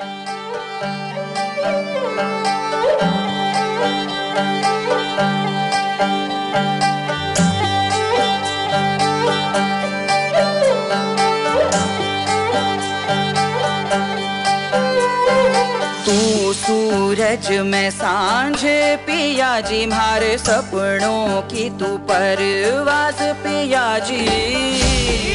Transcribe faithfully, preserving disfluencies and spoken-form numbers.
सूरज में सांझ पिया जी, मारे सपनों की तू परवाज़ पिया जी।